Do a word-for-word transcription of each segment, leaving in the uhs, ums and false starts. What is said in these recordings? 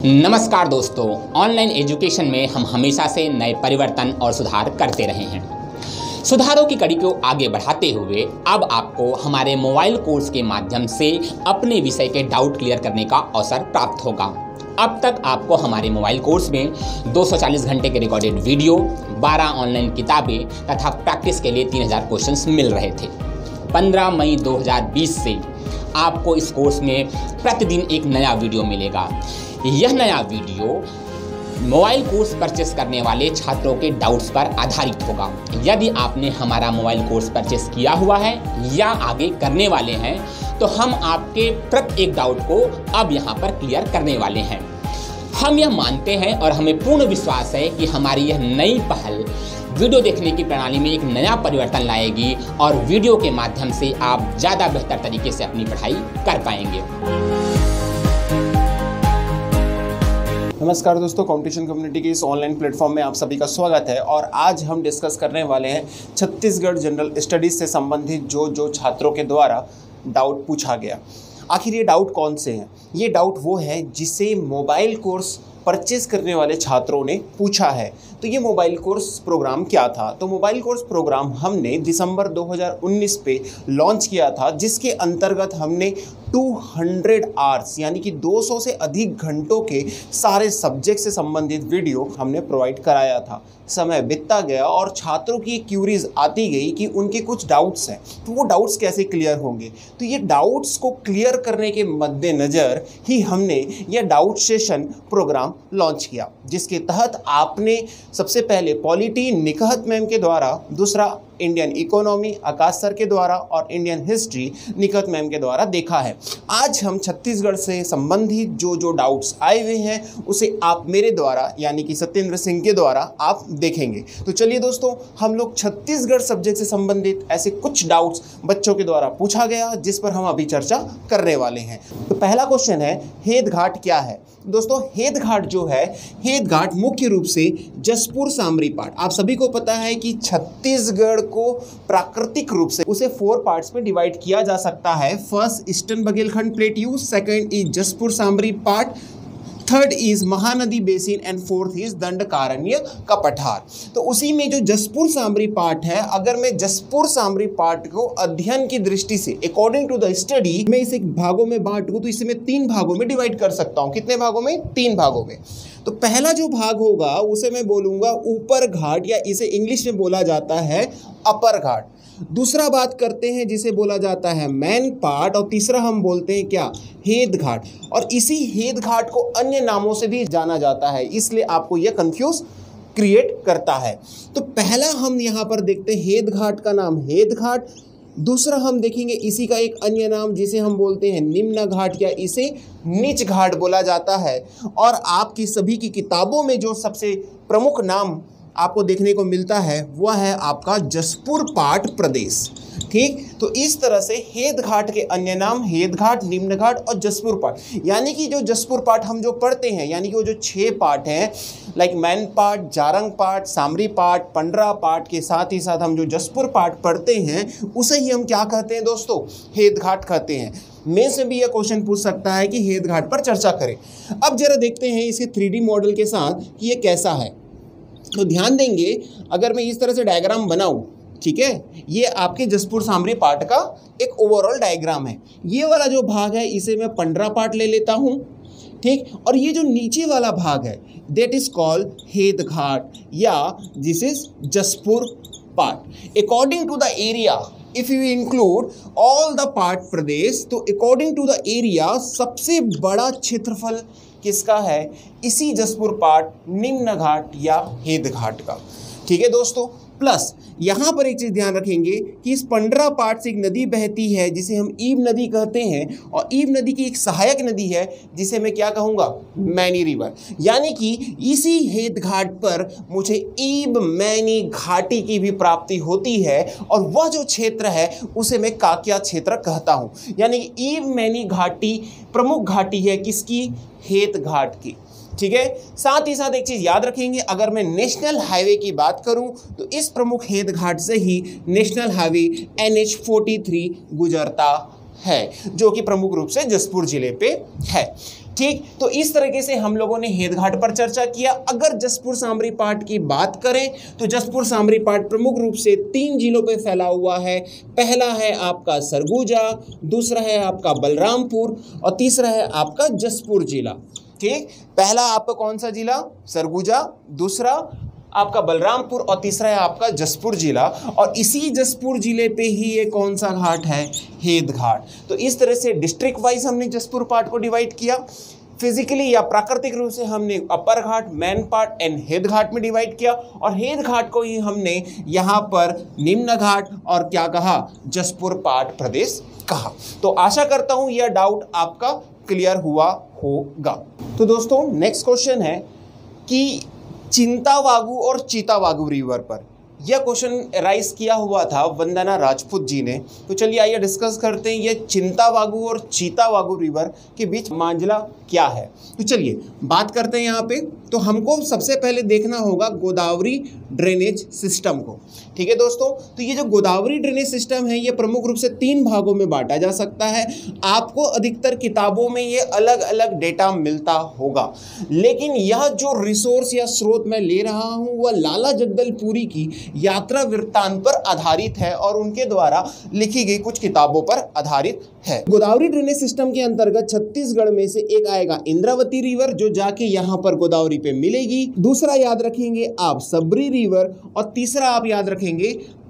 नमस्कार दोस्तों, online education में हम हमेशा से नए परिवर्तन और सुधार करते रहे हैं। सुधारों की कड़ी को आगे बढ़ाते हुए अब आपको हमारे मोबाइल कोर्स के माध्यम से अपने विषय के डाउट क्लियर करने का अवसर प्राप्त होगा। अब तक आपको हमारे मोबाइल कोर्स में दो सौ चालीस घंटे के रिकॉर्डेड वीडियो, बारह ऑनलाइन किताबें तथा प्रैक्टिस के लिए तीन हज़ार क्वेश्चंस मिल रहे थे। पंद्रह मई दो हज़ार बीस से आपको इस कोर्स में प्रतिदिन एक नया वीडियो मिलेगा। यह नया वीडियो मोबाइल कोर्स परचेस करने वाले छात्रों के डाउट्स पर आधारित होगा। यदि आपने हमारा मोबाइल कोर्स परचेस किया हुआ है या आगे करने वाले हैं तो हम आपके प्रत्येक डाउट को अब यहाँ पर क्लियर करने वाले हैं। हम यह मानते हैं और हमें पूर्ण विश्वास है कि हमारी यह नई पहल वीडियो देखने की प्रणाली में एक नया परिवर्तन लाएगी और वीडियो के माध्यम से आप ज़्यादा बेहतर तरीके से अपनी पढ़ाई कर पाएंगे। नमस्कार दोस्तों, कंपटीशन कम्युनिटी के इस ऑनलाइन प्लेटफॉर्म में आप सभी का स्वागत है। और आज हम डिस्कस करने वाले हैं छत्तीसगढ़ जनरल स्टडीज़ से संबंधित जो जो छात्रों के द्वारा डाउट पूछा गया। आखिर ये डाउट कौन से हैं? ये डाउट वो है जिसे मोबाइल कोर्स परचेज करने वाले छात्रों ने पूछा है। तो ये मोबाइल कोर्स प्रोग्राम क्या था? तो मोबाइल कोर्स प्रोग्राम हमने दिसंबर दो हज़ार उन्नीस पे लॉन्च किया था, जिसके अंतर्गत हमने दो सौ आवर्स यानी कि दो सौ से अधिक घंटों के सारे सब्जेक्ट से संबंधित वीडियो हमने प्रोवाइड कराया था। समय बीतता गया और छात्रों की क्यूरीज आती गई कि उनके कुछ डाउट्स हैं, तो वो डाउट्स कैसे क्लियर होंगे। तो ये डाउट्स को क्लियर करने के मद्देनज़र ही हमने यह डाउट सेशन प्रोग्राम लॉन्च किया, जिसके तहत आपने सबसे पहले पॉलिटी निकहत मैम के द्वारा, दूसरा इंडियन इकोनॉमी आकाश सर के द्वारा और इंडियन हिस्ट्री निकहत मैम के द्वारा देखा है। आज हम छत्तीसगढ़ से संबंधित जो जो डाउट्स आए हुए हैं उसे आप मेरे द्वारा यानी कि सत्येंद्र सिंह के द्वारा आप देखेंगे। तो चलिए दोस्तों, हम लोग छत्तीसगढ़ सब्जेक्ट से संबंधित ऐसे कुछ डाउट्स बच्चों के द्वारा पूछा गया जिस पर हम अभी चर्चा करने वाले हैं। तो पहला क्वेश्चन है, हेद घाट क्या है? दोस्तों, हेद घाट जो है, हेद घाट मुख्य रूप से जसपुर सामरी पार्ट, आप सभी को पता है कि छत्तीसगढ़ को प्राकृतिक रूप से उसे फोर पार्ट्स में डिवाइड किया जा सकता है। First eastern Baghelkhand plateau, second is Jashpur Samri part, third is Mahanadi basin and fourth is Dandakaranya का पठार। तो उसी में जो जसपुर सामरी पार्ट है, अगर मैं जसपुर सामरी पार्ट को अध्ययन की दृष्टि से अकॉर्डिंग टू द स्टडी मैं इसे भागों में बांटूं तो इसे मैं तीन भागों में डिवाइड कर सकता हूं। कितने भागों में? तीन भागों में। तो पहला जो भाग होगा उसे मैं बोलूंगा ऊपर घाट, या इसे इंग्लिश में बोला जाता है अपर घाट। दूसरा बात करते हैं जिसे बोला जाता है मैन पार्ट, और तीसरा हम बोलते हैं क्या? हेद घाट। और इसी हेद घाट को अन्य नामों से भी जाना जाता है, इसलिए आपको यह कंफ्यूज क्रिएट करता है। तो पहला हम यहाँ पर देखते हैं हेद घाट का नाम हेद घाट। दूसरा हम देखेंगे इसी का एक अन्य नाम जिसे हम बोलते हैं निम्न घाट, या इसे नीच घाट बोला जाता है। और आपकी सभी की किताबों में जो सबसे प्रमुख नाम आपको देखने को मिलता है वह है आपका जसपुर पाट प्रदेश। ठीक, तो इस तरह से हेद घाट के अन्य नाम हेद घाट, निम्न घाट और जसपुर पाट, यानी कि जो जसपुर पाट हम जो पढ़ते हैं, यानी कि वो जो छह पार्ट हैं, लाइक मैन पाट, जारंग पाट, सामरी पाट, पंडरा पाट के साथ ही साथ हम जो जसपुर पाट पढ़ते हैं उसे ही हम क्या कहते हैं दोस्तों? हेद घाट कहते हैं। में से भी यह क्वेश्चन पूछ सकता है कि हेद घाट पर चर्चा करें। अब जरा देखते हैं इसके थ्री डी मॉडल के साथ कि ये कैसा है। तो ध्यान देंगे, अगर मैं इस तरह से डायग्राम बनाऊं, ठीक है, ये आपके जसपुर सामरी पार्ट का एक ओवरऑल डायग्राम है। ये वाला जो भाग है इसे मैं पंडरा पार्ट ले लेता हूं, ठीक, और ये जो नीचे वाला भाग है that is called Hed Ghat, या this is Jashpur part. According to the area, if you include all the part प्रदेश, तो अकॉर्डिंग टू द एरिया सबसे बड़ा क्षेत्रफल किसका है? इसी जसपुर पाट, निम्न घाट या हेद घाट का। ठीक है दोस्तों, प्लस यहाँ पर एक चीज़ ध्यान रखेंगे कि इस पंडरा पाट से एक नदी बहती है जिसे हम ईब नदी कहते हैं, और ईब नदी की एक सहायक नदी है जिसे मैं क्या कहूँगा? Many river. यानी कि इसी हेद घाट पर मुझे ईब मैनी घाटी की भी प्राप्ति होती है, और वह जो क्षेत्र है उसे मैं काकिया क्षेत्र कहता हूँ। यानी कि ईब मैनी घाटी प्रमुख घाटी है किसकी? हेद घाट की। ठीक है, साथ ही साथ एक चीज़ याद रखेंगे, अगर मैं नेशनल हाईवे की बात करूं तो इस प्रमुख हेद घाट से ही national highway N H forty three गुजरता है, जो कि प्रमुख रूप से जसपुर जिले पे है। ठीक, तो इस तरीके से हम लोगों ने हेद घाट पर चर्चा किया। अगर जसपुर सामरी पाठ की बात करें तो जसपुर सामरी पाठ प्रमुख रूप से तीन जिलों पे फैला हुआ है। पहला है आपका सरगुजा, दूसरा है आपका बलरामपुर और तीसरा है आपका जसपुर जिला। ठीक, पहला आपका कौन सा जिला? सरगुजा, दूसरा आपका बलरामपुर और तीसरा है आपका जसपुर जिला। और इसी जसपुर जिले पे ही ये कौन सा घाट है? हेद घाट। तो इस तरह से डिस्ट्रिक्ट वाइज हमने जसपुर पार्ट को डिवाइड किया। फिजिकली या प्राकृतिक रूप से हमने upper Ghat, main part and Hed Ghat में डिवाइड किया और हेद घाट को ही हमने यहाँ पर निम्न घाट और क्या कहा? जसपुर पार्ट प्रदेश कहा। तो आशा करता हूँ यह डाउट आपका क्लियर हुआ होगा। तो दोस्तों नेक्स्ट क्वेश्चन है कि चिंतावागु और चीतावागु रिवर पर यह क्वेश्चन राइज किया हुआ था वंदना राजपूत जी ने। तो चलिए आइए डिस्कस करते हैं ये चिंतावागु और चीतावागु रिवर के बीच मांझला क्या है। तो चलिए बात करते हैं यहाँ पे। तो हमको सबसे पहले देखना होगा गोदावरी ड्रेनेज सिस्टम को। ठीक है दोस्तों, तो ये जो गोदावरी ड्रेनेज सिस्टम है ये प्रमुख रूप से तीन भागों में बांटा जा सकता है। आपको अधिकतर किताबों में ये अलग अलग डेटा मिलता होगा, लेकिन यह जो रिसोर्स या स्रोत मैं ले रहा हूँ वह लाला जगदलपुरी की यात्रा वृत्तांत पर आधारित है और उनके द्वारा लिखी गई कुछ किताबों पर आधारित है। गोदावरी ड्रेनेज सिस्टम के अंतर्गत छत्तीसगढ़ में से एक आएगा इंद्रावती रिवर, जो जाके यहाँ पर गोदावरी पे मिलेगी। दूसरा याद रखेंगे आप सबरी रिवर और तीसरा आप याद रखेंगे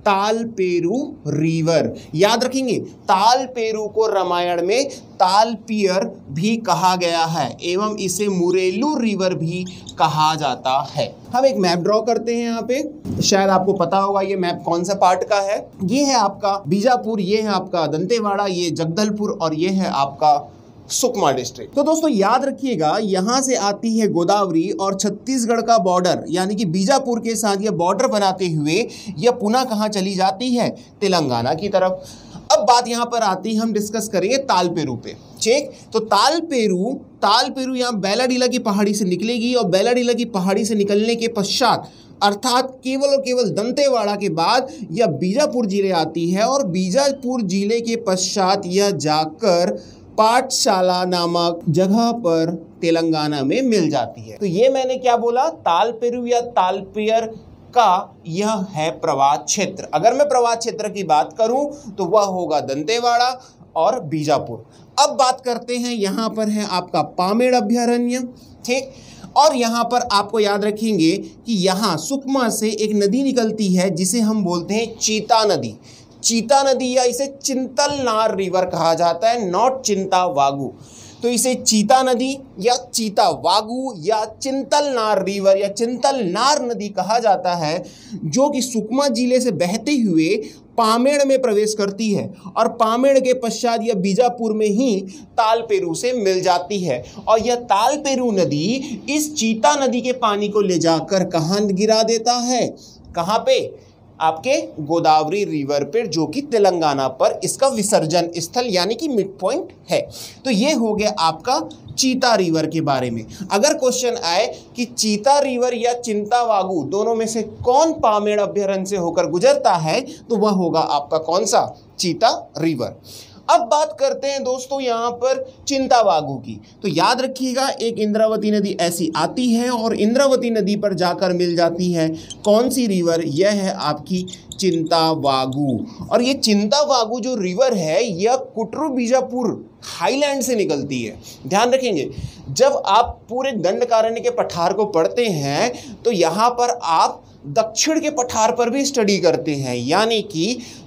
तालपेरू रिवर। याद रखेंगे तालपेरू को रामायण में तालपियर भी कहा गया है एवं इसे मुरेलू रिवर भी कहा जाता है। हम एक मैप ड्रॉ करते हैं यहाँ पे, शायद आपको पता होगा ये मैप कौन सा पार्ट का है। ये है आपका बीजापुर, ये है आपका दंतेवाड़ा, ये जगदलपुर और ये है आपका सुकमा डिस्ट्रिक्ट। तो दोस्तों याद रखिएगा यहां से आती है गोदावरी और छत्तीसगढ़ का बॉर्डर यानी कि बीजापुर के साथ ये बॉर्डर बनाते हुए यह पुनः कहां चली जाती है? तेलंगाना की तरफ। अब बात यहां पर आती है, हम डिस्कस करेंगे तालपेरू पे। ठीक, तो तालपेरू तालपेरू यहाँ बैलाडीला की पहाड़ी से निकलेगी और बैलाडीला की पहाड़ी से निकलने के पश्चात अर्थात केवल और केवल दंतेवाड़ा के बाद यह बीजापुर जिले आती है और बीजापुर जिले के पश्चात यह जाकर पाठशाला नामक जगह पर तेलंगाना में मिल जाती है। तो ये मैंने क्या बोला? तालपेरू या तालपियर का यह है प्रवाह क्षेत्र। अगर मैं प्रवाह क्षेत्र की बात करूं तो वह होगा दंतेवाड़ा और बीजापुर। अब बात करते हैं, यहाँ पर है आपका पामेड़ अभ्यारण्य। ठीक, और यहाँ पर आपको याद रखेंगे कि यहाँ सुकमा से एक नदी निकलती है जिसे हम बोलते हैं चीता नदी। चीता नदी या इसे चिंतलनार रिवर कहा जाता है, नॉट चिंतावागु। तो इसे चीता नदी या चीतावागु या चिंतलनार रिवर या चिंतलनार नदी कहा जाता है, जो कि सुकमा जिले से बहते हुए पामेड़ में प्रवेश करती है और पामेड़ के पश्चात यह बीजापुर में ही तालपेरू से मिल जाती है। और यह तालपेरू नदी इस चीता नदी के पानी को ले जाकर कहाँ गिरा देता है? कहाँ पे? आपके गोदावरी रिवर पर, जो कि तेलंगाना पर इसका विसर्जन स्थल यानी कि मिड पॉइंट है। तो ये हो गया आपका चीता रिवर के बारे में। अगर क्वेश्चन आए कि चीता रिवर या चिंतावागु दोनों में से कौन पामेड़ अभ्यारण्य से होकर गुजरता है, तो वह होगा आपका कौन सा? चीता रिवर। अब बात करते हैं दोस्तों यहाँ पर चिंतावागु की। तो याद रखिएगा एक इंद्रावती नदी ऐसी आती है और इंद्रावती नदी पर जाकर मिल जाती है कौन सी रिवर? यह है आपकी चिंतावागु। और ये चिंतावागु जो रिवर है यह कुटरू बीजापुर हाईलैंड से निकलती है। ध्यान रखेंगे जब आप पूरे दंडकारण्य के पठार को पढ़ते हैं तो यहाँ पर आप दक्षिण के पठार पर भी स्टडी करते हैं, यानी कि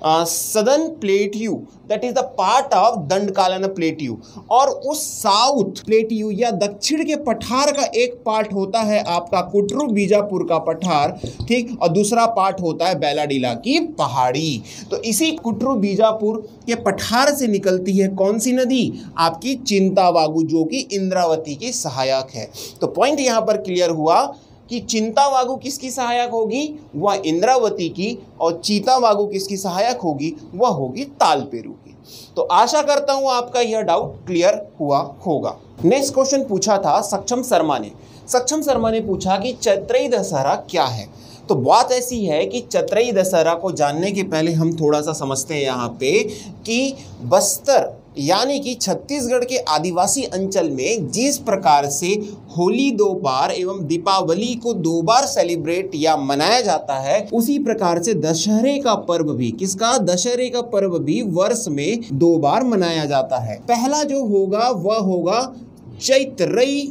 southern plateau that is the part of Dandakaranya plateau, और उस साउथ प्लेट्यू या दक्षिण के पठार का एक पार्ट होता है आपका कुटरू बीजापुर का पठार। ठीक, और दूसरा पार्ट होता है बैलाडीला की पहाड़ी। तो इसी कुटरू बीजापुर के पठार से निकलती है कौन सी नदी? आपकी चिंतावागु, जो कि इंद्रावती की सहायक है। तो पॉइंट यहाँ पर क्लियर हुआ कि चिंतावागु किसकी सहायक होगी? वह इंद्रावती की, और चीतावागु किसकी सहायक होगी? वह होगी तालपेरू की। तो आशा करता हूं आपका यह डाउट क्लियर हुआ होगा। नेक्स्ट क्वेश्चन पूछा था सक्षम शर्मा ने। सक्षम शर्मा ने पूछा कि चैत्रेयी दशहरा क्या है। तो बात ऐसी है कि चैत्रेयी दशहरा को जानने के पहले हम थोड़ा सा समझते हैं यहाँ पे कि बस्तर यानी कि छत्तीसगढ़ के आदिवासी अंचल में जिस प्रकार से होली दो बार एवं दीपावली को दो बार सेलिब्रेट या मनाया जाता है, उसी प्रकार से दशहरे का पर्व भी, किसका, दशहरे का पर्व भी वर्ष में दो बार मनाया जाता है। पहला जो होगा वह होगा चैत्रई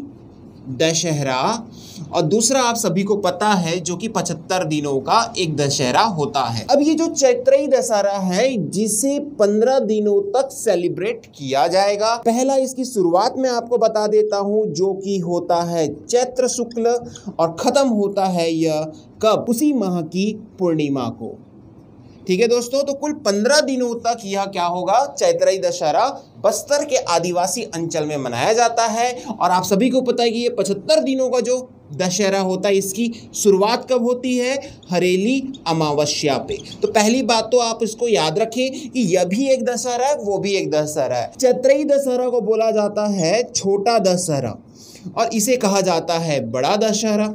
दशहरा और दूसरा आप सभी को पता है जो कि पचहत्तर दिनों का एक दशहरा होता है। अब ये जो चैत्रई दशहरा है जिसे पंद्रह दिनों तक सेलिब्रेट किया जाएगा। पहला इसकी शुरुआत में आपको बता देता हूं जो कि होता है चैत्र शुक्ल और खत्म होता है यह कब, उसी माह की पूर्णिमा को। ठीक है दोस्तों, तो कुल पंद्रह दिनों तक यह क्या होगा, चैत्रई दशहरा बस्तर के आदिवासी अंचल में मनाया जाता है। और आप सभी को पता है कि ये पचहत्तर दिनों का जो दशहरा होता है इसकी शुरुआत कब होती है, हरेली अमावस्या पे। तो पहली बात तो आप इसको याद रखें कि यह भी एक दशहरा है, वो भी एक दशहरा है। चैत्रई दशहरा को बोला जाता है छोटा दशहरा और इसे कहा जाता है बड़ा दशहरा।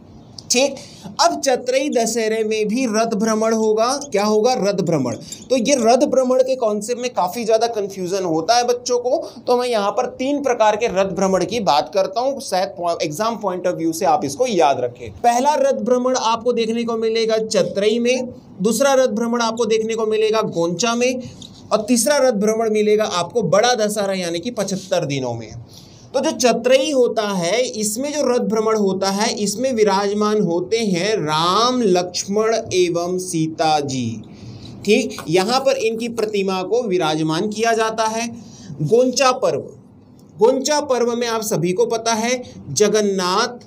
ठीक, अब चैत्रई दशहरे में भी रथ भ्रमण होगा। क्या होगा, रथ भ्रमण। तो ये रथ भ्रमण के कॉन्सेप्ट में काफी ज्यादा कंफ्यूजन होता है बच्चों को, तो मैं यहाँ पर तीन प्रकार के रथ भ्रमण की बात करता हूँ, शायद एग्जाम पॉइंट ऑफ व्यू से आप इसको याद रखें। पहला रथ भ्रमण आपको देखने को मिलेगा चैत्रई में, दूसरा रथ भ्रमण आपको देखने को मिलेगा गोंचा में और तीसरा रथ भ्रमण मिलेगा आपको बड़ा दशहरा यानी कि पचहत्तर दिनों में। तो जो चैत्रई होता है इसमें जो रथ भ्रमण होता है इसमें विराजमान होते हैं राम, लक्ष्मण एवं सीता जी। ठीक, यहाँ पर इनकी प्रतिमा को विराजमान किया जाता है। गोंचा पर्व, गोंचा पर्व में आप सभी को पता है जगन्नाथ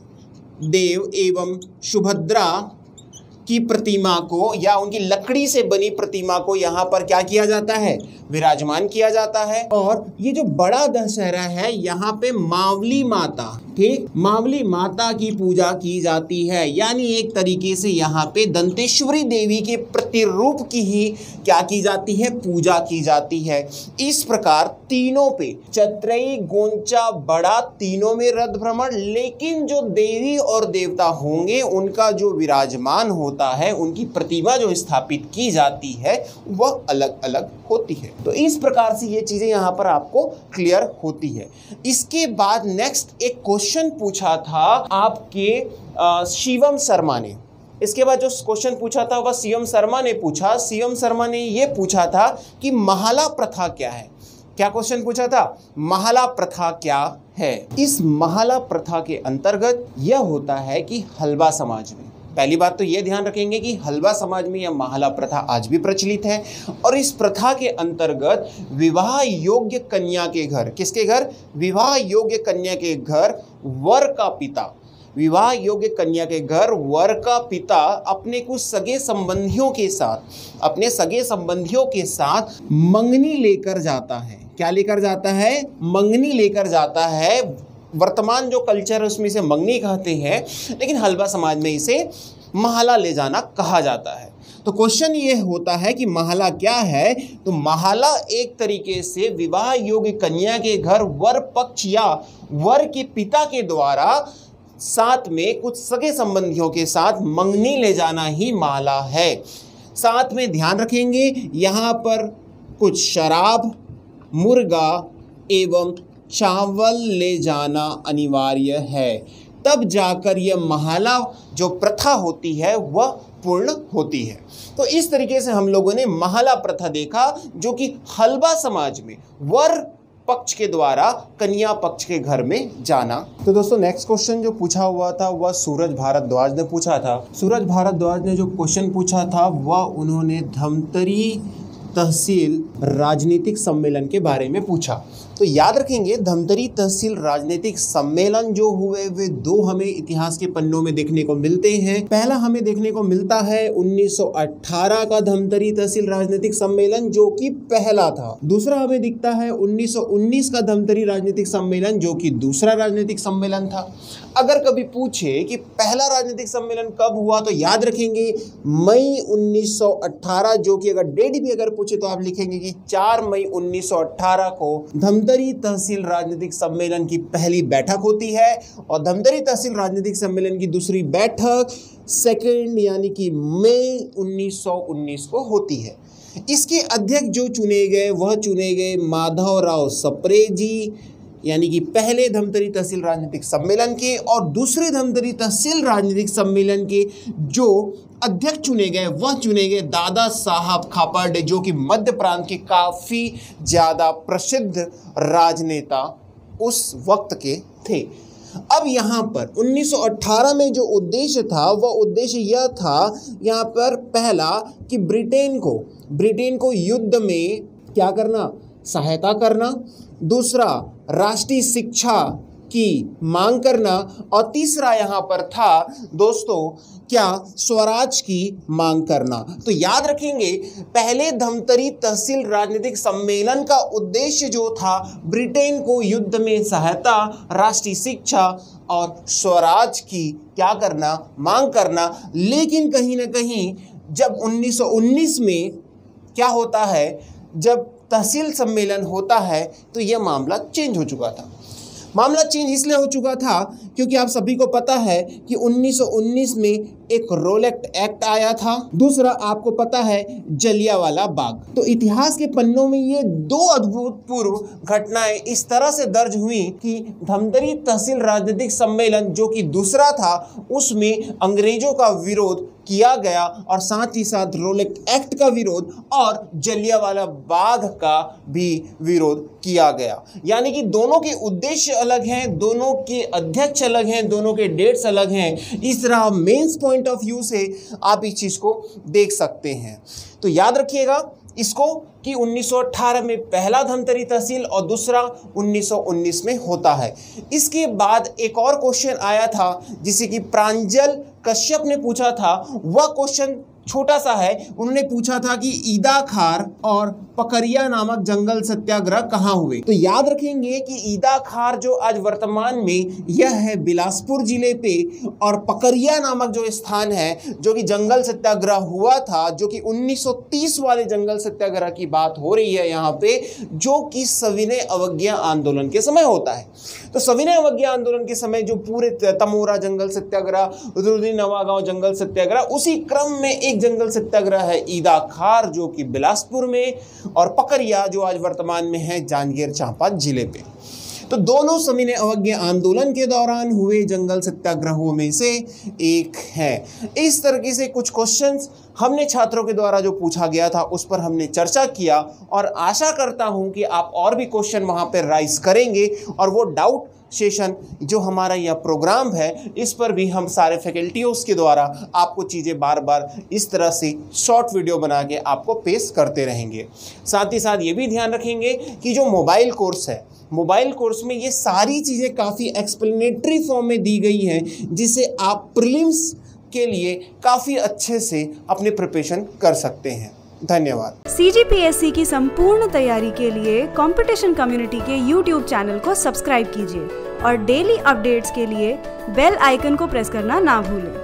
देव एवं सुभद्रा की प्रतिमा को या उनकी लकड़ी से बनी प्रतिमा को यहाँ पर क्या किया जाता है, विराजमान किया जाता है। और ये जो बड़ा दशहरा है यहाँ पे मावली माता, ठीक, मावली माता की पूजा की जाती है, यानी एक तरीके से यहाँ पे दंतेश्वरी देवी के प्रतिरूप की ही क्या की जाती है, पूजा की जाती है। इस प्रकार तीनों पे चैत्रई, गोंचा, बड़ा, तीनों में रथ भ्रमण, लेकिन जो देवी और देवता होंगे उनका जो विराजमान होता है, उनकी प्रतिमा जो स्थापित की जाती है वह अलग अलग होती है। तो इस प्रकार से ये चीजें यहाँ पर आपको क्लियर होती है। इसके बाद नेक्स्ट एक क्वेश्चन पूछा था आपके शिवम शर्मा ने। इसके बाद जो क्वेश्चन पूछा था वह सीएम शर्मा ने पूछा। सीएम शर्मा ने ये पूछा था कि महिला प्रथा क्या है। क्या क्वेश्चन पूछा था, महिला प्रथा क्या है। इस महिला प्रथा के अंतर्गत यह होता है कि हलवा समाज में, पहली बात तो ये ध्यान रखेंगे कि हलवा समाज में यह महिला प्रथा आज भी प्रचलित है। और इस प्रथा के अंतर्गत विवाह योग्य कन्या के घर, किसके घर, विवाह योग्य कन्या के घर वर का पिता, विवाह योग्य कन्या के घर वर का पिता अपने कुछ सगे संबंधियों के साथ अपने सगे संबंधियों के साथ मंगनी लेकर जाता है। क्या लेकर जाता है, मंगनी लेकर जाता है। वर्तमान जो कल्चर है उसमें इसे मंगनी कहते हैं, लेकिन हलवा समाज में इसे महिला ले जाना कहा जाता है। तो क्वेश्चन ये होता है कि महिला क्या है। तो महिला एक तरीके से विवाह योग्य कन्या के घर वर पक्ष या वर के पिता के द्वारा साथ में कुछ सगे संबंधियों के साथ मंगनी ले जाना ही महिला है। साथ में ध्यान रखेंगे यहाँ पर कुछ शराब, मुर्गा एवं चावल ले जाना अनिवार्य है, तब जाकर यह महिला जो प्रथा होती है वह पूर्ण होती है। तो इस तरीके से हम लोगों ने महिला प्रथा देखा जो कि हलवा समाज में वर पक्ष के द्वारा कन्या पक्ष के घर में जाना। तो दोस्तों नेक्स्ट क्वेश्चन जो पूछा हुआ था वह सूरज भारद्वाज ने पूछा था। सूरज भारद्वाज ने जो क्वेश्चन पूछा था वह उन्होंने धमतरी तहसील राजनीतिक सम्मेलन के बारे में पूछा। तो याद रखेंगे धमतरी तहसील राजनीतिक सम्मेलन जो हुए वे दो हमें इतिहास के पन्नों में देखने को मिलते हैं। पहला हमें देखने को मिलता है उन्नीस सौ अठारह का धमतरी तहसील राजनीतिक सम्मेलन जो कि पहला था। दूसरा हमें दिखता है उन्नीस सौ उन्नीस का धमतरी राजनीतिक सम्मेलन जो कि दूसरा राजनीतिक सम्मेलन था। अगर कभी पूछे कि पहला राजनीतिक सम्मेलन कब हुआ तो याद रखेंगे मई उन्नीस सौ अठारह, जो कि अगर डेट भी अगर पूछे तो आप लिखेंगे कि चार मई उन्नीस सौ अठारह को धमतरी तहसील राजनीतिक सम्मेलन की पहली बैठक होती है और धमतरी तहसील राजनीतिक सम्मेलन की दूसरी बैठक सेकेंड यानी कि मई उन्नीस सौ उन्नीस को होती है। इसके अध्यक्ष जो चुने गए वह चुने गए माधवराव सप्रे जी, यानी कि पहले धमतरी तहसील राजनीतिक सम्मेलन के, और दूसरे धमतरी तहसील राजनीतिक सम्मेलन के जो अध्यक्ष चुने गए वह चुने गए दादा साहब खापर्डे, जो कि मध्य प्रांत के काफ़ी ज़्यादा प्रसिद्ध राजनेता उस वक्त के थे। अब यहाँ पर उन्नीस सौ अठारह में जो उद्देश्य था वह उद्देश्य यह था, यहाँ पर पहला कि ब्रिटेन को ब्रिटेन को युद्ध में क्या करना, सहायता करना, दूसरा राष्ट्रीय शिक्षा की मांग करना, और तीसरा यहाँ पर था दोस्तों क्या, स्वराज की मांग करना। तो याद रखेंगे पहले धमतरी तहसील राजनीतिक सम्मेलन का उद्देश्य जो था ब्रिटेन को युद्ध में सहायता, राष्ट्रीय शिक्षा और स्वराज की क्या करना, मांग करना। लेकिन कहीं ना कहीं जब उन्नीस सौ उन्नीस में क्या होता है, जब तहसील सम्मेलन होता है तो यह मामला चेंज हो चुका था। मामला चेंज इसलिए हो चुका था क्योंकि आप सभी को पता है कि उन्नीस सौ उन्नीस में एक रोलेक्ट एक्ट आया था, दूसरा आपको पता है जलियांवाला बाग। तो इतिहास के पन्नों में ये दो अभूतपूर्व घटनाएं इस तरह से दर्ज हुई कि धमतरी तहसील राजनीतिक सम्मेलन जो कि दूसरा था उसमें अंग्रेजों का विरोध किया गया और साथ ही साथ रोलेक्ट एक्ट का विरोध और जलियांवाला बाग का भी विरोध किया गया। यानी कि दोनों के उद्देश्य अलग हैं, दोनों के अध्यक्ष अलग हैं, दोनों के डेट्स अलग हैं। इस तरह मेंस पॉइंट ऑफ व्यू से आप इस चीज को देख सकते हैं। तो याद रखिएगा इसको कि उन्नीस सौ अठारह में पहला धमतरी तहसील और दूसरा उन्नीस सौ उन्नीस में होता है। इसके बाद एक और क्वेश्चन आया था जिसे कि प्रांजल कश्यप ने पूछा था। वह क्वेश्चन छोटा सा है। उन्होंने पूछा था कि ईदा खार और पकरिया नामक जंगल सत्याग्रह कहाँ हुए। तो याद रखेंगे कि ईदा खार जो आज वर्तमान में यह है बिलासपुर जिले पे, और पकरिया नामक जो स्थान है जो कि जंगल सत्याग्रह हुआ था, जो कि उन्नीस सौ तीस वाले जंगल सत्याग्रह की बात हो रही है यहाँ पे, जो कि सविनय अवज्ञा आंदोलन के समय होता है। तो सविनय अवज्ञा आंदोलन के समय जो पूरे तमोरा जंगल सत्याग्रह, रुद्रदी नवागांव जंगल सत्याग्रह, उसी क्रम में एक जंगल सत्याग्रह है ईदा खार जो कि बिलासपुर में, और पकरिया जो आज वर्तमान में है जांजगीर चांपा जिले पे। तो दोनों सविनय अवज्ञा आंदोलन के दौरान हुए जंगल सत्याग्रहों में से एक है। इस तरीके से कुछ क्वेश्चंस हमने छात्रों के द्वारा जो पूछा गया था उस पर हमने चर्चा किया, और आशा करता हूं कि आप और भी क्वेश्चन वहां पर राइज करेंगे, और वो डाउट सेशन जो हमारा यह प्रोग्राम है इस पर भी हम सारे फैकल्टियों के द्वारा आपको चीज़ें बार बार इस तरह से शॉर्ट वीडियो बना के आपको पेश करते रहेंगे। साथ ही साथ ये भी ध्यान रखेंगे कि जो मोबाइल कोर्स है, मोबाइल कोर्स में ये सारी चीज़ें काफ़ी एक्सप्लेनेटरी फॉर्म में दी गई हैं, जिसे आप प्रीलिम्स के लिए काफ़ी अच्छे से अपने प्रिपरेशन कर सकते हैं। धन्यवाद। सी जी पी एस सी की संपूर्ण तैयारी के लिए कंपटीशन कम्युनिटी के यूट्यूब चैनल को सब्सक्राइब कीजिए और डेली अपडेट्स के लिए बेल आइकन को प्रेस करना ना भूलें।